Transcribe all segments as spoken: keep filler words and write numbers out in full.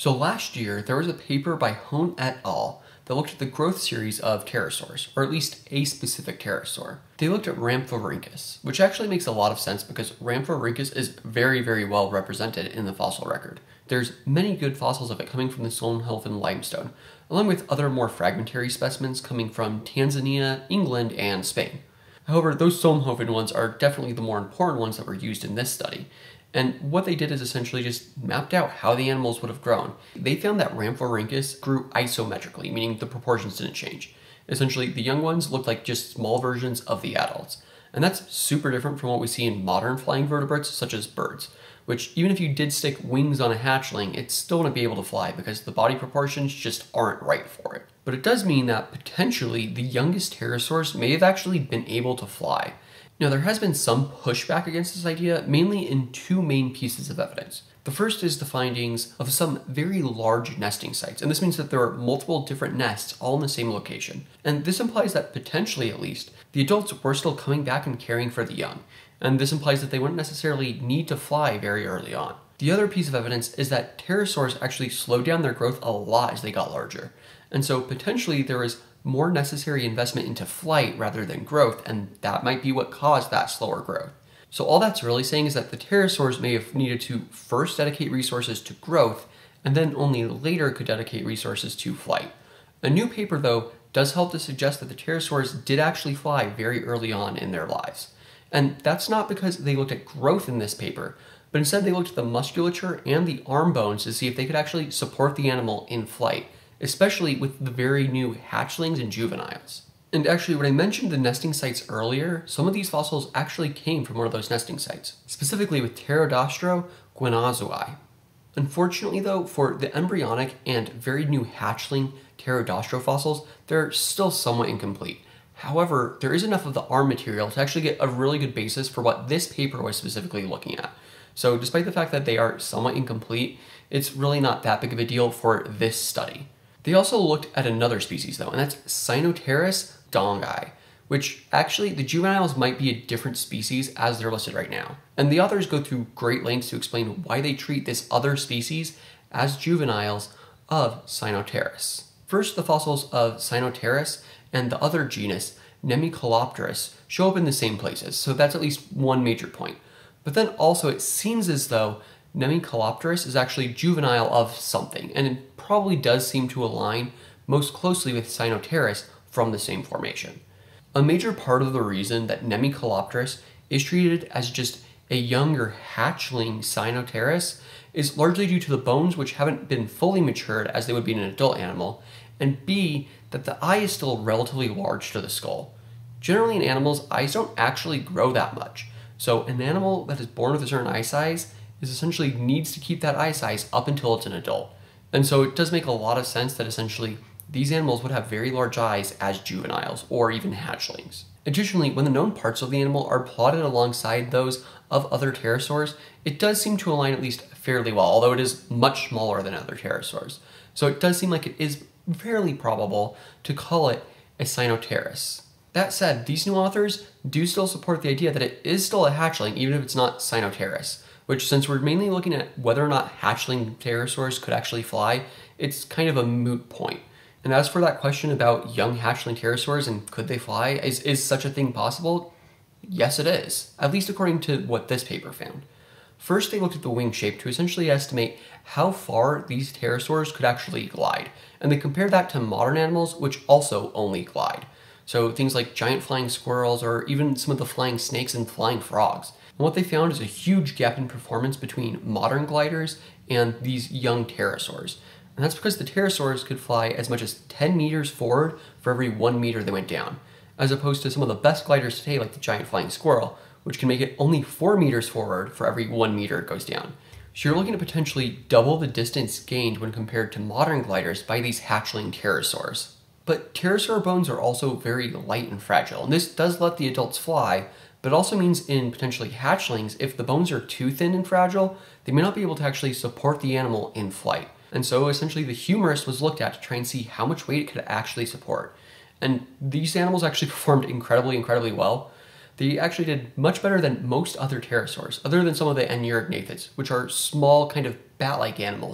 So last year, there was a paper by Hone et al. That looked at the growth series of pterosaurs, or at least a specific pterosaur. They looked at Rhamphorhynchus, which actually makes a lot of sense because Rhamphorhynchus is very, very well represented in the fossil record. There's many good fossils of it coming from the Solnhofen limestone, along with other more fragmentary specimens coming from Tanzania, England, and Spain. However, those Solnhofen ones are definitely the more important ones that were used in this study. And what they did is essentially just mapped out how the animals would have grown. They found that Rhamphorhynchus grew isometrically, meaning the proportions didn't change. Essentially, the young ones looked like just small versions of the adults. And that's super different from what we see in modern flying vertebrates, such as birds, which even if you did stick wings on a hatchling, it still wouldn't be able to fly because the body proportions just aren't right for it. But it does mean that potentially the youngest pterosaurs may have actually been able to fly. Now, there has been some pushback against this idea, mainly in two main pieces of evidence. The first is the findings of some very large nesting sites, and this means that there are multiple different nests all in the same location. And this implies that potentially, at least, the adults were still coming back and caring for the young, and this implies that they wouldn't necessarily need to fly very early on. The other piece of evidence is that pterosaurs actually slowed down their growth a lot as they got larger, and so potentially there is more necessary investment into flight rather than growth, and that might be what caused that slower growth. So all that's really saying is that the pterosaurs may have needed to first dedicate resources to growth, and then only later could dedicate resources to flight. A new paper, though, does help to suggest that the pterosaurs did actually fly very early on in their lives. And that's not because they looked at growth in this paper, but instead they looked at the musculature and the arm bones to see if they could actually support the animal in flight, especially with the very new hatchlings and juveniles. And actually, when I mentioned the nesting sites earlier, some of these fossils actually came from one of those nesting sites, specifically with Pterodastro guanazui. Unfortunately though, for the embryonic and very new hatchling Pterodastro fossils, they're still somewhat incomplete. However, there is enough of the arm material to actually get a really good basis for what this paper was specifically looking at. So despite the fact that they are somewhat incomplete, it's really not that big of a deal for this study. They also looked at another species though, and that's Sinopterus dongi, which actually the juveniles might be a different species as they're listed right now. And the authors go through great lengths to explain why they treat this other species as juveniles of Sinopterus. First, the fossils of Sinopterus and the other genus, Nemicolopterus, show up in the same places, so that's at least one major point. But then also it seems as though Nemicolopterus is actually juvenile of something, and it probably does seem to align most closely with Sinopterus from the same formation. A major part of the reason that Nemicolopterus is treated as just a younger hatchling Sinopterus is largely due to the bones, which haven't been fully matured as they would be in an adult animal, and B, that the eye is still relatively large to the skull. Generally in animals, eyes don't actually grow that much, so an animal that is born with a certain eye size is essentially needs to keep that eye size up until it's an adult. And so it does make a lot of sense that essentially these animals would have very large eyes as juveniles or even hatchlings. Additionally, when the known parts of the animal are plotted alongside those of other pterosaurs, it does seem to align at least fairly well, although it is much smaller than other pterosaurs. So it does seem like it is fairly probable to call it a Sinopterus. That said, these new authors do still support the idea that it is still a hatchling, even if it's not Sinopterus, which, since we're mainly looking at whether or not hatchling pterosaurs could actually fly, it's kind of a moot point. And as for that question about young hatchling pterosaurs and could they fly, is, is such a thing possible? Yes, it is, at least according to what this paper found. First, they looked at the wing shape to essentially estimate how far these pterosaurs could actually glide, and they compared that to modern animals, which also only glide. So things like giant flying squirrels or even some of the flying snakes and flying frogs. And what they found is a huge gap in performance between modern gliders and these young pterosaurs. And that's because the pterosaurs could fly as much as ten meters forward for every one meter they went down, as opposed to some of the best gliders today like the giant flying squirrel, which can make it only four meters forward for every one meter it goes down. So you're looking at potentially double the distance gained when compared to modern gliders by these hatchling pterosaurs. But pterosaur bones are also very light and fragile, and this does let the adults fly, but it also means in potentially hatchlings, if the bones are too thin and fragile, they may not be able to actually support the animal in flight. And so essentially the humerus was looked at to try and see how much weight it could actually support. And these animals actually performed incredibly, incredibly well. They actually did much better than most other pterosaurs, other than some of the Anurognathid, which are small kind of bat-like animals,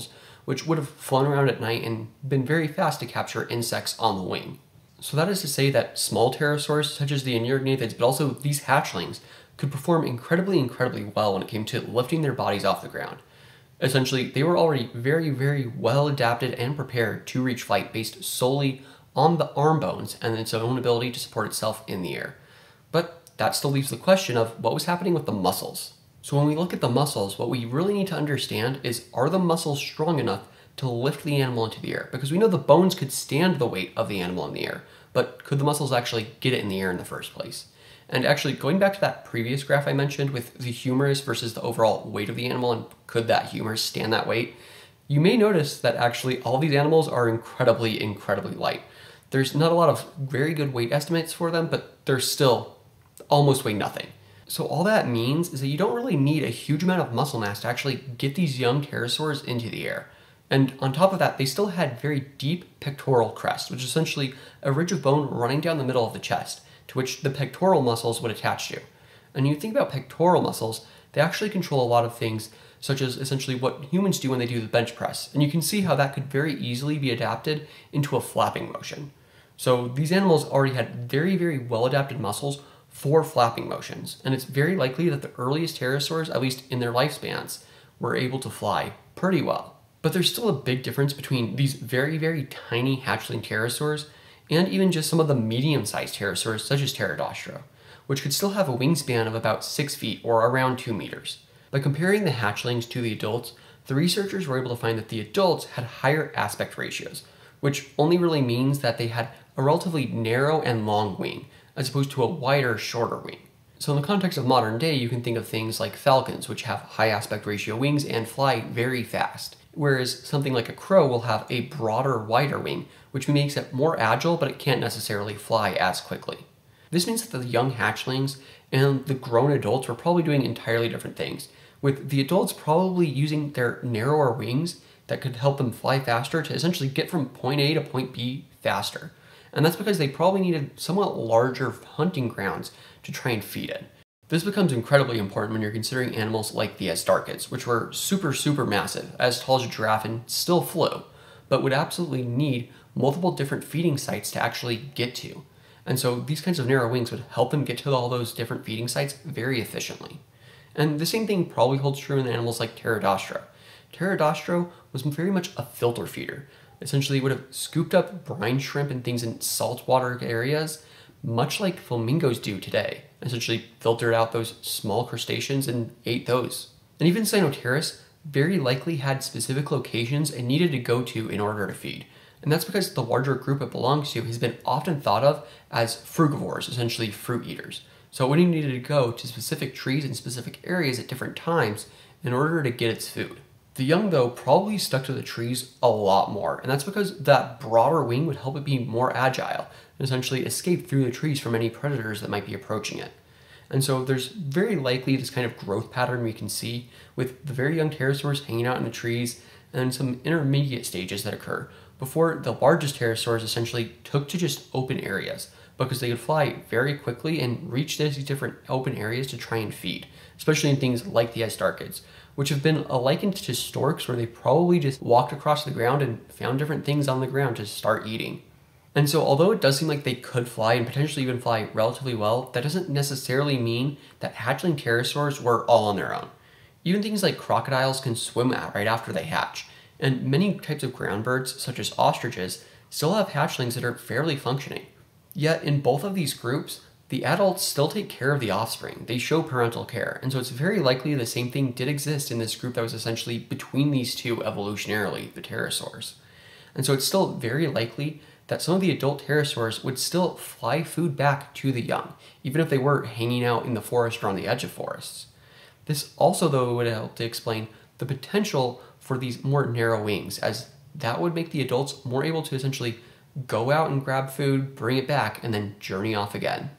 which would have flown around at night and been very fast to capture insects on the wing. So that is to say that small pterosaurs, such as the Anurognathid, but also these hatchlings, could perform incredibly, incredibly well when it came to lifting their bodies off the ground. Essentially, they were already very, very well adapted and prepared to reach flight based solely on the arm bones and its own ability to support itself in the air. But that still leaves the question of what was happening with the muscles. So when we look at the muscles, what we really need to understand is, are the muscles strong enough to lift the animal into the air? Because we know the bones could stand the weight of the animal in the air, but could the muscles actually get it in the air in the first place? And actually, going back to that previous graph I mentioned with the humerus versus the overall weight of the animal, and could that humerus stand that weight, you may notice that actually all these animals are incredibly, incredibly light. There's not a lot of very good weight estimates for them, but they're still almost weigh nothing. So all that means is that you don't really need a huge amount of muscle mass to actually get these young pterosaurs into the air. And on top of that, they still had very deep pectoral crest, which is essentially a ridge of bone running down the middle of the chest, to which the pectoral muscles would attach to. And you think about pectoral muscles, they actually control a lot of things, such as essentially what humans do when they do the bench press. And you can see how that could very easily be adapted into a flapping motion. So these animals already had very, very well adapted muscles for flapping motions. And it's very likely that the earliest pterosaurs, at least in their lifespans, were able to fly pretty well. But there's still a big difference between these very, very tiny hatchling pterosaurs and even just some of the medium-sized pterosaurs, such as Pterodastro, which could still have a wingspan of about six feet or around two meters. By comparing the hatchlings to the adults, the researchers were able to find that the adults had higher aspect ratios, which only really means that they had a relatively narrow and long wing, as opposed to a wider, shorter wing. So in the context of modern day, you can think of things like falcons, which have high aspect ratio wings and fly very fast, whereas something like a crow will have a broader, wider wing, which makes it more agile, but it can't necessarily fly as quickly. This means that the young hatchlings and the grown adults were probably doing entirely different things, with the adults probably using their narrower wings that could help them fly faster to essentially get from point A to point B faster. And that's because they probably needed somewhat larger hunting grounds to try and feed in. This becomes incredibly important when you're considering animals like the Astarchids, which were super, super massive, as tall as a giraffe and still flew, but would absolutely need multiple different feeding sites to actually get to. And so these kinds of narrow wings would help them get to all those different feeding sites very efficiently. And the same thing probably holds true in animals like Pterodastro. Pterodastro was very much a filter feeder. Essentially, it would have scooped up brine shrimp and things in saltwater areas, much like flamingos do today. Essentially filtered out those small crustaceans and ate those. And even Sinopterus very likely had specific locations it needed to go to in order to feed. And that's because the larger group it belongs to has been often thought of as frugivores, essentially fruit eaters. So it would have needed to go to specific trees in specific areas at different times in order to get its food. The young, though, probably stuck to the trees a lot more, and that's because that broader wing would help it be more agile and essentially escape through the trees from any predators that might be approaching it. And so there's very likely this kind of growth pattern we can see with the very young pterosaurs hanging out in the trees and some intermediate stages that occur before the largest pterosaurs essentially took to just open areas, because they could fly very quickly and reach these different open areas to try and feed, especially in things like the Astarchids, which have been likened to storks, where they probably just walked across the ground and found different things on the ground to start eating. And so although it does seem like they could fly and potentially even fly relatively well, that doesn't necessarily mean that hatchling pterosaurs were all on their own. Even things like crocodiles can swim out right after they hatch, and many types of ground birds, such as ostriches, still have hatchlings that are fairly functioning. Yet in both of these groups, the adults still take care of the offspring. They show parental care, and so it's very likely the same thing did exist in this group that was essentially between these two evolutionarily, the pterosaurs. And so it's still very likely that some of the adult pterosaurs would still fly food back to the young, even if they were hanging out in the forest or on the edge of forests. This also, though, would help to explain the potential for these more narrow wings, as that would make the adults more able to essentially go out and grab food, bring it back, and then journey off again.